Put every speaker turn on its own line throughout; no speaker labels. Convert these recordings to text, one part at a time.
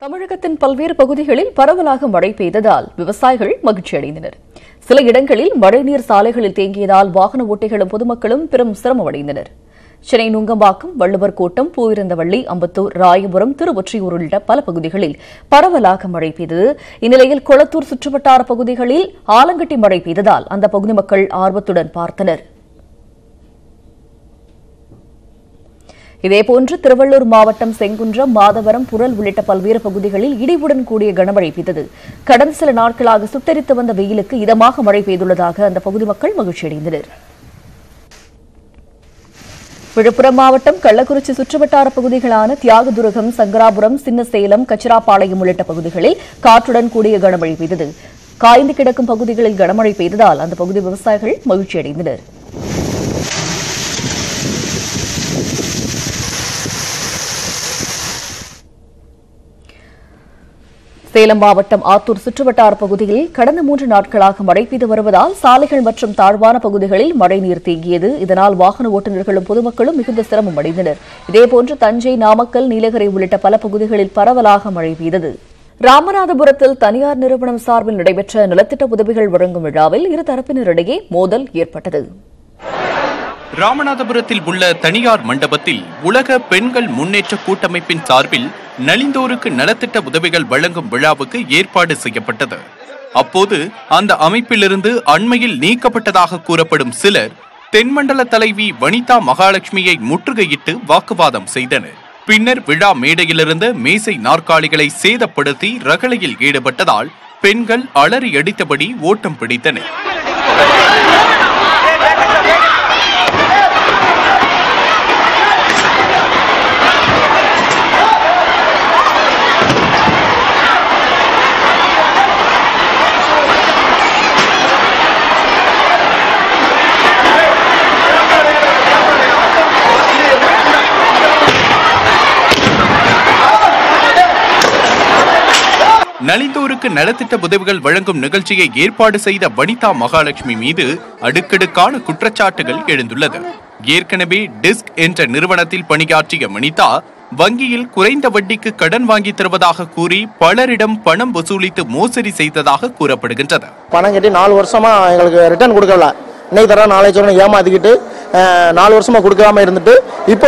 தமிழகத்தின் பல்வேறு பகுதிகளில் பரவலாக மழை பெய்ததால் விவசாயிகள் மகிழ்ச்சியடைந்தனர். சில இடங்களில் மழைநீர் சாலைகளில் தேங்கியதால் வாகன ஓட்டிகளும் பொதுமக்களும் பெரும் சிரமமடைந்தனர். சென்னை நுங்கம்பாக்கம், வள்ளுவர் கோட்டம், பூவிருந்தவள்ளி, அம்பத்தூர், ராயபுரம், திருவொற்றியூர் உள்ளிட்ட பல பகுதிகளில் பரவலாக மழை பெய்தது. இந்நிலையில் கொளத்தூர் சுற்றுவட்டார பகுதிகளில் ஆலங்கட்டி மழை பெய்ததால் அந்த பகுதி மக்கள் ஆர்வத்துடன் பார்த்தனர். இதேபோன்று திருவள்ளூர் மாவட்டம் செங்குன்றம், மாதவரம், புரல் உள்ளிட்ட பல்வேறு பகுதிகளில் இடியுடன் கூடிய கனமழை பெய்தது. கடந்த சில நாட்களாக சுட்டெரித்து வந்த வெயிலுக்கு இதமாக மழை பெய்துள்ளதாக அந்த பகுதி மக்கள் மகிழ்ச்சியடைந்தனர். விழுப்புரம் மாவட்டம் கள்ளக்குறிச்சி சுற்றுவட்டார பகுதிகளான தியாகதுருகம், சங்கராபுரம், சின்னசேலம், கச்சிராப்பாளையம் உள்ளிட்ட பகுதிகளில் காற்றுடன் கூடிய கனமழை பெய்தது. காய்ந்து கிடக்கும் பகுதிகளில் கனமழை பெய்ததால் அந்த பகுதி விவசாயிகள் மகிழ்ச்சியடைந்தனர். சேலம் மாவட்டம் ஆத்தூர் சுற்றுவட்டார பகுதியில் கடந்த 3 நாட்களாக மழை பெய்து வருவதால் சாலைகள் மற்றும் தாழ்வான பகுதிகளில் மழைநீர் தேங்கியது. இதனால் வாகன ஓட்டுநர்களும் பொதுமக்களும் மிகுந்த சிரமம் அடைந்தனர். இதேபோன்று தஞ்சை, நாமக்கல், நீலகிரி உள்ளிட்ட பல பகுதிகளில் பரவலாக மழை பெய்தது. ராமநாதபுரத்தில் தனியார் நிறுவனம் சார்பில் நடைபெற்ற நலத்திட்ட உதவிகள் வழங்கும் விழாவில் இரு தரப்பினரிடையே மோதல் ஏற்பட்டது.
ராமநாதபுரத்தில் உள்ள தனியார் மண்டபத்தில் உலக பெண்கள் முன்னேற்ற கூட்டமைப்பின் சார்பில் நலிந்தோருக்கு நலத்திட்ட உதவிகள் வழங்கும் விழாவுக்கு ஏற்பாடு செய்யப்பட்டது. அப்போது அந்த அமைப்பிலிருந்து அண்மையில் நீக்கப்பட்டதாக கூறப்படும் சிலர் தென்மண்டல தலைவி வனிதா மகாலட்சுமியை முற்றுகையிட்டு வாக்குவாதம் செய்தனர். பின்னர் விழா மேடையிலிருந்த மேசை நாற்காலிகளை சேதப்படுத்தி ரகளையில் ஈடுபட்டதால் பெண்கள் அலறி அடித்தபடி ஓட்டம் பிடித்தனர். நலிந்தோருக்கு நலத்திட்ட உதவிகள் வழங்கும் நிகழ்ச்சியை ஏற்பாடு செய்த வனிதா மகாலட்சுமி மீது அடுக்கடுக்கான குற்றச்சாட்டுகள் எழுந்துள்ளது. ஏற்கனவே டிஸ்க் என்ற நிறுவனத்தில் பணியாற்றிய வனிதா வங்கியில் குறைந்த வட்டிக்கு கடன் வாங்கி தருவதாக கூறி பலரிடம் பணம் வசூலித்து மோசடி செய்ததாக கூறப்படுகின்றது.
பணம் கட்டி 4 வருஷமா எங்களுக்கு ரிட்டர்ன் கொடுக்கல, இன்னைக்கு தர நாளை சொல்ல ஏமாத்திக்கிட்டு 4 வருஷமா கொடுக்காம இருந்துட்டு இப்போ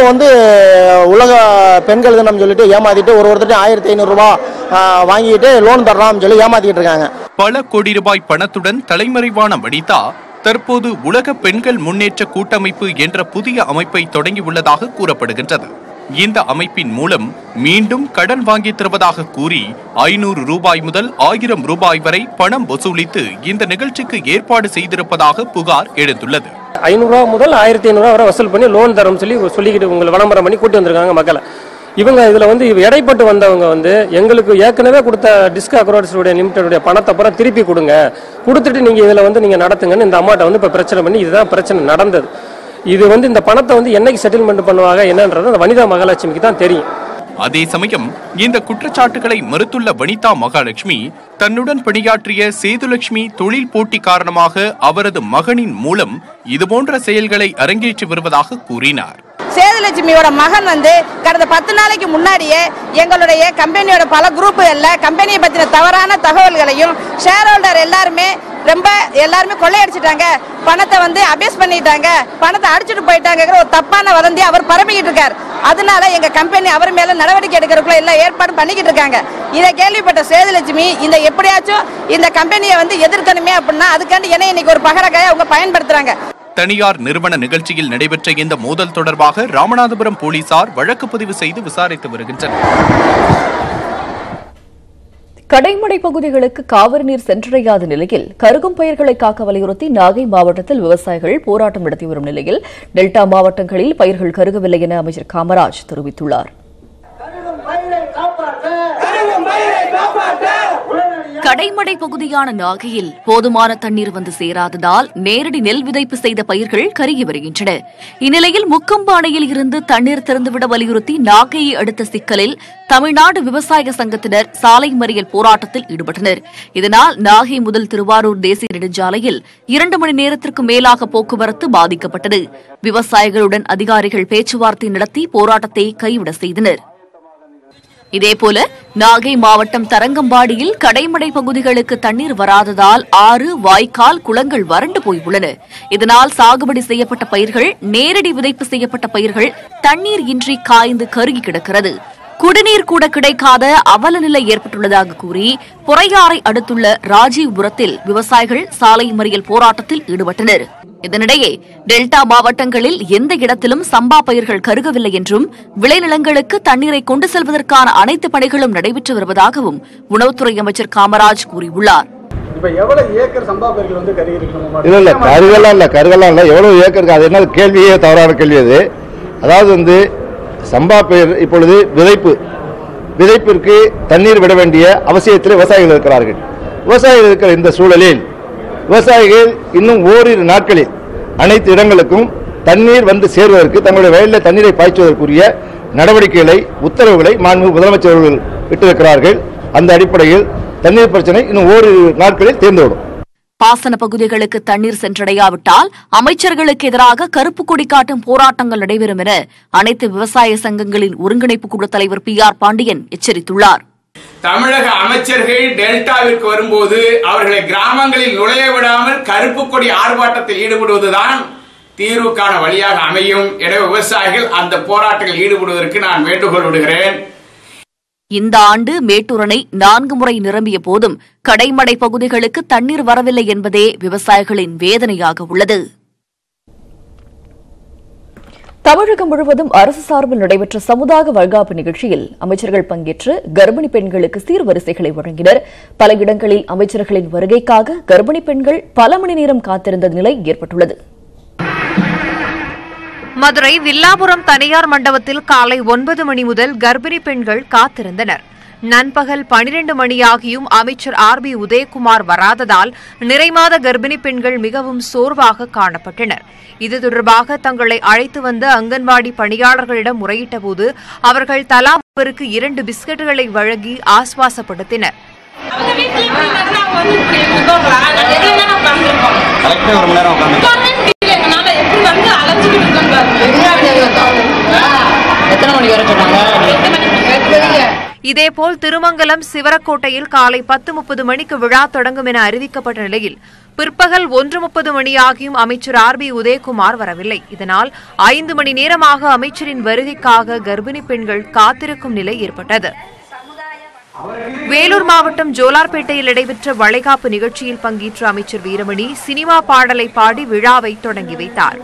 உலக பெண்கள் தினம் சொல்லிட்டு ஏமாத்திட்டு ஒருத்தர் 1500 ரூபாய் வாங்கிட்டு லோன் தரலாம் சொல்லி ஏமாத்திட்டு இருக்காங்க.
பல கோடி ரூபாய் பணத்துடன் தலைமறைவான வனிதா தற்போது உலக பெண்கள் முன்னேற்ற கூட்டமைப்பு என்ற புதிய அமைப்பை தொடங்கியுள்ளதாக கூறப்படுகின்றது. இந்த அமைப்பின் மூலம் மீண்டும் கடன் வாங்கி தருவதாக கூறி 500 ரூபாய் முதல் 1000 ரூபாய் வரை பணம் வசூலித்து இந்த நிகழ்ச்சிக்கு ஏற்பாடு செய்திருப்பதாக புகார் எழுந்துள்ளது.
500 ரூபாய் முதல் 1500 வரை வசூல் பண்ணி லோன் தரும் சொல்லிக்கிட்டு உங்களை விளம்பரம் பண்ணி கூட்டி வந்திருக்காங்க மக்களை. இவங்க இதுல இடைப்பட்டு வந்தவங்க எங்களுக்கு ஏற்கனவே கொடுத்த டிஸ்க் அக்ரோட்ஸ் லிமிடெட் பணத்தை அப்புறம் திருப்பி கொடுங்க, கொடுத்துட்டு நீங்க இதுல நீங்க நடத்துங்கன்னு இந்த அம்மாட்ட இப்ப பிரச்சனை பண்ணி இதுதான் பிரச்சனை நடந்தது. இது இந்த பணத்தை என்னைக்கு செட்டில்மெண்ட் பண்ணுவாங்க என்னன்றது அந்த வனிதா மகாலட்சுமிக்கு தான் தெரியும்.
அதே சமயம் இந்த குற்றச்சாட்டுகளை மறுத்துள்ள வனிதா மகாலட்சுமி தன்னுடன் பணியாற்றிய சேதுலட்சுமி தொழில் போட்டி காரணமாக அவரது மகனின் மூலம் இதுபோன்ற செயல்களை அரங்கேற்றி வருவதாக கூறினார்.
சேதுலட்சுமியோட மகன் கடந்த 10 நாளைக்கு முன்னாடியே எங்களுடைய கம்பெனியோட பல குரூப்புகள்ல கம்பெனியை பத்தின தவறான தகவல்களையும் ஷேர் ஹோல்டர் எல்லாருமே கொள்ளையடிச்சிட்டாங்க, பணத்தை அபியூஸ் பண்ணிட்டாங்க, பணத்தை அடிச்சுட்டு போயிட்டாங்கிற ஒரு தப்பான வதந்தி அவர் பரப்பிக்கிட்டு இருக்காரு. அதனால எங்க கம்பெனி அவர் மேல நடவடிக்கை எடுக்கிறதுக்குள்ள எல்லாம் ஏற்பாடு பண்ணிக்கிட்டு இருக்காங்க. இதை கேள்விப்பட்ட சேதுலட்சுமி எப்படியாச்சும் இந்த கம்பெனியை எதிர்க்கணுமே அப்படின்னா அதுக்காண்டி என்ன இன்னைக்கு ஒரு பகரக்காயை அவங்க பயன்படுத்துறாங்க.
தனியார் நிறுவன நிகழ்ச்சியில் நடைபெற்ற இந்த மோதல் தொடர்பாக ராமநாதபுரம் போலீசார் வழக்கு பதிவு செய்து விசாரித்து வருகின்றனர்.
கடைமடை பகுதிகளுக்கு காவிரி நீர் சென்றடையாத நிலையில் கருகும் பயிர்களை காக்க வலியுறுத்தி நாகை மாவட்டத்தில் விவசாயிகள் போராட்டம் நடத்தி வரும் நிலையில் டெல்டா மாவட்டங்களில் பயிர்கள் கருகவில்லை என அமைச்சர் காமராஜ் தெரிவித்துள்ளார். கடைமடை பகுதியான நாகையில் போதுமான தண்ணீர் வந்து சேராததால் நேரடி நெல் விதைப்பு செய்த பயிர்கள் கருகி வருகின்றன. இந்நிலையில் முக்கம்பானையில் இருந்து தண்ணீர் திறந்துவிட வலியுறுத்தி நாகையை அடுத்த சிக்கலில் தமிழ்நாடு விவசாய சங்கத்தினர் சாலை மறியல் போராட்டத்தில் ஈடுபட்டனர். இதனால் நாகை முதல் திருவாரூர் தேசிய நெடுஞ்சாலையில் 2 மணி நேரத்திற்கு மேலாக போக்குவரத்து பாதிக்கப்பட்டது. விவசாயிகளுடன் அதிகாரிகள் பேச்சுவார்த்தை நடத்தி போராட்டத்தை கைவிட செய்தனர். இதேபோல நாகை மாவட்டம் தரங்கம்பாடியில் கடைமடை பகுதிகளுக்கு தண்ணீர் வராததால் ஆறு, வாய்க்கால், குளங்கள் வறண்டு போய் உள்ளன. இதனால் சாகுபடி செய்யப்பட்ட பயிர்கள், நேரடி விதைப்பு செய்யப்பட்ட பயிர்கள் தண்ணீர் இன்றி காய்ந்து கருகி கிடக்கிறது. குடிநீர் கூட கிடைக்காத அவல நிலை ஏற்பட்டுள்ளதாக கூறி பொறையாறை அடுத்துள்ள ராஜீவ்புரத்தில் விவசாயிகள் சாலை மறியல் போராட்டத்தில் ஈடுபட்டனர். இதனிடையே டெல்டா மாவட்டங்களில் எந்த இடத்திலும் சம்பா பயிர்கள் கருகவில்லை என்றும் விளைநிலங்களுக்கு தண்ணீரை கொண்டு செல்வதற்கான அனைத்து பணிகளும் நடைபெற்று வருவதாகவும் உணவுத்துறை அமைச்சர் காமராஜ் கூறியுள்ளார்.
எவ்வளவு ஏக்கருக்கு அது என்ன கேள்வியே தவறான கேள்வி அது. அதாவது சம்பா பயிர் இப்பொழுது விதைப்பிற்கு தண்ணீர் விட வேண்டிய அவசியத்தில் விவசாயிகள் இருக்கிறார்கள். விவசாயிகள் இருக்கிற இந்த சூழலில் விவசாயிகள் இன்னும் ஓரிரு நாட்களில் அனைத்து இடங்களுக்கும் தண்ணீர் வந்து சேர்வதற்கு தங்களுடைய வயலில் தண்ணீரை பாய்ச்சுவதற்குரிய நடவடிக்கைகளை, உத்தரவுகளை மாண்புமிகு முதலமைச்சர் அவர்கள் விட்டிருக்கிறார்கள். அந்த அடிப்படையில் தண்ணீர் பிரச்சனை இன்னும் ஓரிரு நாட்களில் தீர்ந்துவிடும்.
பாசன பகுதிகளுக்கு தண்ணீர் சென்றடையாவிட்டால் அமைச்சர்களுக்கு எதிராக கருப்பு கொடி காட்டும் போராட்டங்கள் நடைபெறும் என அனைத்து விவசாய சங்கங்களின் ஒருங்கிணைப்பு குழு தலைவர் PR பாண்டியன் எச்சரித்துள்ளார்.
தமிழக அமைச்சர்கள் டெல்டாவிற்கு வரும்போது அவர்களை கிராமங்களில் நுழைய விடாமல் கருப்பு கொடி ஆர்ப்பாட்டத்தில் ஈடுபடுவதுதான் தீர்வுக்கான வழியாக அமையும். எனவே விவசாயிகள் அந்த போராட்டத்தில் ஈடுபடுவதற்கு நான் வேண்டுகோள் விடுகிறேன்.
இந்த ஆண்டு மேட்டூர் அணை 4 முறை நிரம்பிய போதும் கடைமடை பகுதிகளுக்கு தண்ணீர் வரவில்லை என்பதே விவசாயிகளின் வேதனையாக உள்ளது. தமிழகம் முழுவதும் அரசு சார்பில் நடைபெற்ற சமுதாய வளைகாப்பு நிகழ்ச்சியில் அமைச்சர்கள் பங்கேற்று கர்ப்பிணி பெண்களுக்கு சீர்வரிசைகளை வழங்கினர். பல இடங்களில் அமைச்சர்களின் வருகைக்காக கர்ப்பிணி பெண்கள் பல மணி நேரம் காத்திருந்த நிலை ஏற்பட்டுள்ளது.
மதுரை வில்லாபுரம் தனியார் மண்டபத்தில் காலை 9 மணி முதல் கர்ப்பிணி பெண்கள் காத்திருந்தனர். நண்பகல் 12 மணியாகியும் அமைச்சர் RB உதயகுமார் வராததால் நிறைமாத கர்ப்பிணி பெண்கள் மிகவும் சோர்வாக காணப்பட்டனர். இது தொடர்பாக தங்களை அழைத்து வந்த அங்கன்வாடி பணியாளர்களிடம் முறையிட்டபோது அவர்கள் தலா ஒருவருக்கு 2 பிஸ்கட்டுகளை வழங்கி ஆஸ்வாசப்படுத்தினர். இதேபோல் திருமங்கலம் சிவரக்கோட்டையில் காலை 10:30 மணிக்கு விழா தொடங்கும் என அறிவிக்கப்பட்ட நிலையில் பிற்பகல் 1:30 மணியாகியும் அமைச்சர் RB உதயகுமார் வரவில்லை. இதனால் 5 மணி நேரமாக அமைச்சரின் வருகைக்காக கர்ப்பிணி பெண்கள் காத்திருக்கும் நிலை ஏற்பட்டது. வேலூர் மாவட்டம் ஜோலார்பேட்டையில் நடைபெற்ற வளைகாப்பு நிகழ்ச்சியில் பங்கேற்ற அமைச்சர் வீரமணி சினிமா பாடலை பாடி விழாவை தொடங்கி வைத்தார்.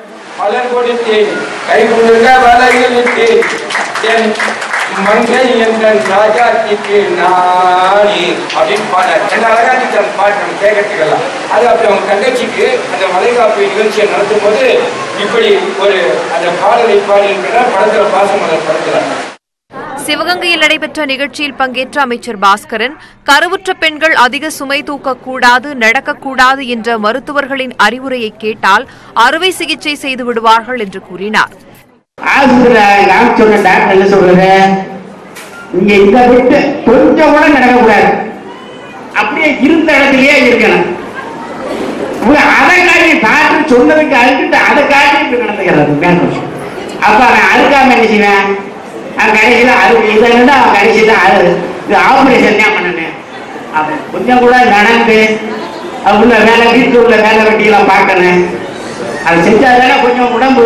தங்கச்சிக்கு அந்த வளைகாப்பு நிகழ்ச்சியை நடத்தும் போது இப்படி ஒரு அந்த பாடலை பாடி படத்துல பாசமலர் படத்துல.
சிவகங்கையில் நடைபெற்ற நிகழ்ச்சியில் பங்கேற்ற அமைச்சர் பாஸ்கரன் கருவுற்ற பெண்கள் அதிக சுமை தூக்கக்கூடாது, நடக்கக்கூடாது என்ற மருத்துவர்களின் அறிவுரையை கேட்டால் அறுவை சிகிச்சை செய்து விடுவார்கள் என்று கூறினார்.
கொஞ்சம் கூட நடக்கக்கூடாது, அப்படியே இருந்த இடத்திலேயே இருக்கணும். அதை காட்டி டாக்டர் சொன்னதுக்கு அழுக்கிட்டு அதை காட்டி நடந்துக்கிறது. அப்ப அவன் அழுக்காம என்ன செய்வேன்? கடைசியில் அவன் கடைசியில் ஆபரேஷன் தான் பண்ணேன். அப்ப கொஞ்சம் கூட நடந்து உள்ள வேலை, வீட்டில் உள்ள வேலை வெட்டியெல்லாம் பார்க்கணும். அதை செஞ்சாதானே கொஞ்சம் உடம்பு.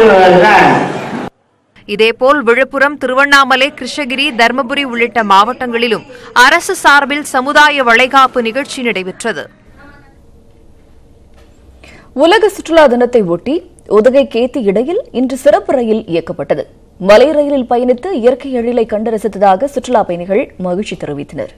இதேபோல் விழுப்புரம், திருவண்ணாமலை, கிருஷ்ணகிரி, தர்மபுரி உள்ளிட்ட மாவட்டங்களிலும் அரசு சார்பில் சமுதாய வளைகாப்பு நிகழ்ச்சி நடைபெற்றது.
உலக சுற்றுலா தினத்தை ஒட்டி உதகை கேத்தி இடையில் இன்று சிறப்பு ரயில் இயக்கப்பட்டது. மலை ரயிலில் பயணித்து இயற்கை எழிலை கண்டு ரசித்ததாக சுற்றுலா பயணிகள் மகிழ்ச்சி தெரிவித்தனர்.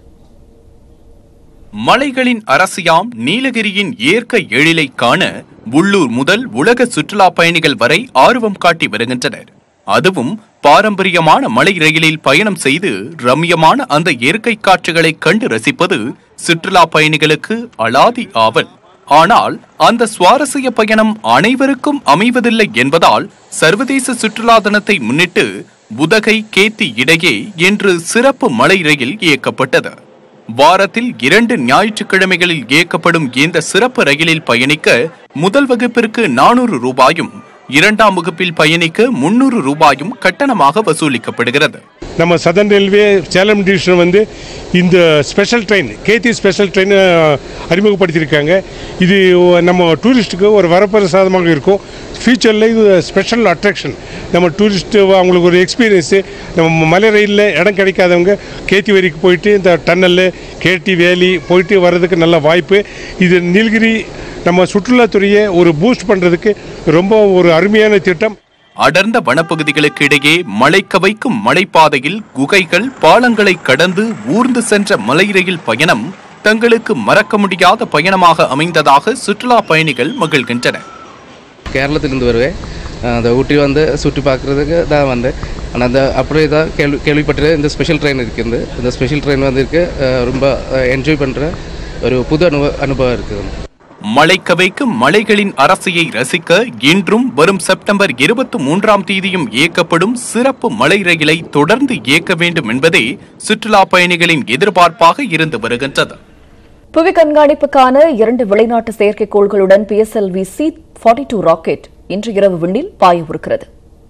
மலைகளின் அரசியாம் நீலகிரியின் இயற்கை எழிலை காண உள்ளூர் முதல் உலக சுற்றுலா பயணிகள் வரை ஆர்வம் காட்டி வருகின்றனர். அதுவும் பாரம்பரியமான மலை ரயிலில் பயணம் செய்து ரம்யமான அந்த இயற்கை காட்சிகளை கண்டு ரசிப்பது சுற்றுலா பயணிகளுக்கு அலாதி ஆவல். ஆனால் அந்த சுவாரஸ்ய பயணம் அனைவருக்கும் அமைவதில்லை என்பதால் சர்வதேச சுற்றுலா தினத்தை முன்னிட்டு உதகை கேத்தி இடையே இன்று சிறப்பு மலை ரயில் இயக்கப்பட்டது. வாரத்தில் 2 ஞாயிற்றுக்கிழமைகளில் இயக்கப்படும் இந்த சிறப்பு ரயிலில் பயணிக்க முதல் வகுப்பிற்கு 400 ரூபாயும், இரண்டாம் வகுப்பில் பயணிக்க 300 ரூபாயும் கட்டணமாக வசூலிக்கப்படுகிறது.
நம்ம சதர்ன் ரயில்வே சேலம் டிவிஷன் வந்து இந்த ஸ்பெஷல் ட்ரெயின் கேத்தி ஸ்பெஷல் ட்ரெயின் அறிமுகப்படுத்தியிருக்காங்க. இது நம்ம டூரிஸ்ட்டுக்கு ஒரு வரப்பிரசாதமாக இருக்கும். ஃபியூச்சரில் இது ஸ்பெஷல் அட்ராக்ஷன். நம்ம டூரிஸ்ட்டு அவங்களுக்கு ஒரு எக்ஸ்பீரியன்ஸு. நம்ம மலை ரயிலில் இடம் கிடைக்காதவங்க கேத்தி வரைக்கும் போயிட்டு இந்த டன்னல் கேட்டி வேலி போயிட்டு வர்றதுக்கு நல்ல வாய்ப்பு. இது நீலகிரி நம்ம சுற்றுலாத்துறையை ஒரு பூஸ்ட் பண்ணுறதுக்கு ரொம்ப ஒரு அருமையான திட்டம்.
அடர்ந்த வனப்பகுதிகளுக்கு இடையே மலைக்க வைக்கும் மலைப்பாதையில் குகைகள் பாலங்களை கடந்து ஊர்ந்து சென்ற மலை ரயில் பயணம் தங்களுக்கு மறக்க முடியாத பயணமாக அமைந்ததாக சுற்றுலா பயணிகள் மகிழ்கின்றனர்.
கேரளத்திலிருந்து வருவேன். அந்த ஊட்டி வந்து சுற்றி பார்க்குறதுக்கு தான் வந்தேன். ஆனால் அந்த அப்படியே தான் கேள்விப்பட்டு இந்த ஸ்பெஷல் ட்ரெயின் இருக்குது. இந்த ஸ்பெஷல் ட்ரெயின் வந்து ரொம்ப என்ஜாய் பண்ணுற ஒரு புது அனுபவம் இருக்குது.
மலைக்க வைக்கும் மலைகளின் அரசியை ரசிக்க இன்றும் வரும் செப்டம்பர் 23ஆம் தேதியும் இயக்கப்படும் சிறப்பு மலை ரயிலை தொடர்ந்து இயக்க வேண்டும் என்பதே சுற்றுலா பயணிகளின் எதிர்பார்ப்பாக இருந்து வருகின்றது.
புவி கண்காணிப்புக்கான 2 வெளிநாட்டு செயற்கைக்கோள்களுடன் PSLV C-42 ராக்கெட் இன்று இரவு விண்ணில் பாயவிருக்கிறது.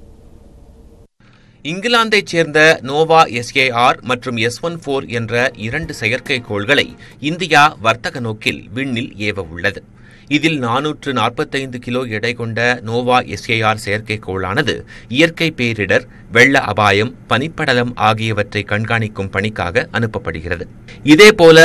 இங்கிலாந்தைச் சேர்ந்த நோவா SAR மற்றும் S-14 என்ற 2 செயற்கைக்கோள்களை இந்தியா வர்த்தக நோக்கில் விண்ணில் ஏவ உள்ளது. இதில் 445 கிலோ எடை கொண்ட நோவா SAR செயற்கைக்கோளானது இயற்கை பேரிடர், வெள்ள அபாயம், பனிப்படலம் ஆகியவற்றை கண்காணிக்கும் பணிக்காக அனுப்பப்படுகிறது. இதேபோல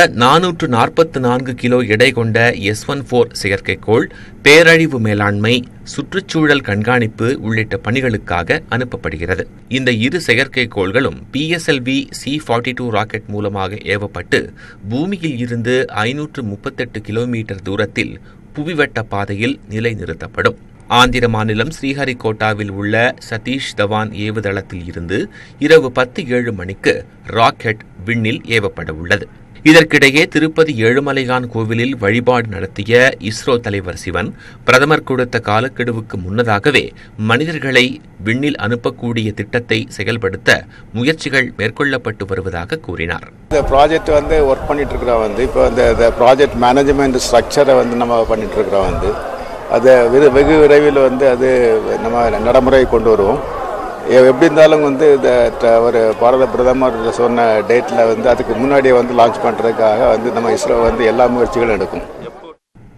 444 கிலோ எடை கொண்ட S-14 செயற்கைக்கோள் பேரழிவு மேலாண்மை, சுற்றுச்சூழல் கண்காணிப்பு உள்ளிட்ட பணிகளுக்காக அனுப்பப்படுகிறது. இந்த 2 செயற்கைக்கோள்களும் PSLV C-42 ராக்கெட் மூலமாக ஏவப்பட்டு பூமியில் இருந்து 538 கிலோமீட்டர் தூரத்தில் புவிவட்ட பாதையில் நிலைநிறுத்தப்படும். ஆந்திர மாநிலம் ஸ்ரீஹரிகோட்டாவில் உள்ள சதீஷ் தவான் ஏவுதளத்தில் இருந்து இரவு 10:07 மணிக்கு ராக்கெட் விண்ணில் ஏவப்பட உள்ளது. இதற்கிடையே திருப்பதி ஏழுமலையான் கோவிலில் வழிபாடு நடத்திய இஸ்ரோ தலைவர் சிவன் பிரதமர் கொடுத்த காலக்கெடுவுக்கு முன்னதாகவே மனிதர்களை விண்ணில் அனுப்பக்கூடிய திட்டத்தை செயல்படுத்த முயற்சிகள் மேற்கொள்ளப்பட்டு வருவதாக கூறினார்.
இந்த ப்ராஜெக்ட் வந்து ஒர்க் பண்ணிட்டு இருக்கிறோம். இப்போ இந்த ப்ராஜெக்ட் மேனேஜ்மெண்ட் ஸ்ட்ரக்சரை நம்ம பண்ணிட்டு இருக்கிறோம். அது வெகு விரைவில் அது நம்ம நடைமுறை கொண்டு வருவோம். எப்படி இருந்தாலும் ஒரு பாரத பிரதமர் சொன்ன டேட்டில் அதுக்கு முன்னாடியே லான்ச் பண்ணுறதுக்காக நம்ம இஸ்ரோ எல்லா முயற்சிகளும் எடுக்கும்.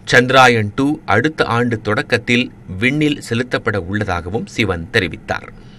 சந்திராயன் 2 அடுத்த ஆண்டு தொடக்கத்தில் விண்ணில் செலுத்தப்பட உள்ளதாகவும் சிவன் தெரிவித்தார்.